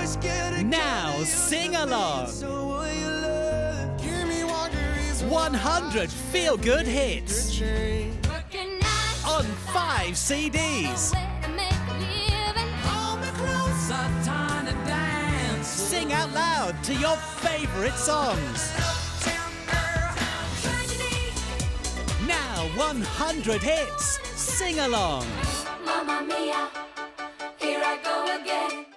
Now sing along. 100 feel-good hits on 5 CDs. Sing out loud to your favorite songs. Now 100 hits. Sing along. Mamma mia, here I go again.